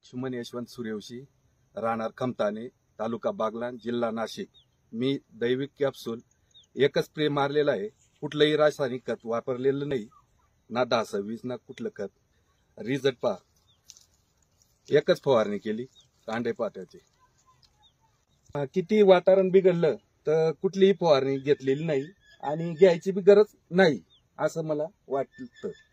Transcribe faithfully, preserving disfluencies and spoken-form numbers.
लक्ष्मण यशवंत सूर्यवंशी, राहणार खमताने, तालुका बागलाण, जिल्हा नाशिक। मी दैविक कॅप्सूल एकच स्प्रे मारलेला आहे, कुठलंही रासायनिक खत वापरलेलं नाही, ना दहा सव्वीस ना कुठलं खत। रिझल्ट पहा, एकच फवारणी केली कांडे पात्याची। किती वातावरण बिघडलं तर कुठलीही फवारणी घेतलेली नाही आणि घ्यायची बी गरज नाही असं मला वाटतं।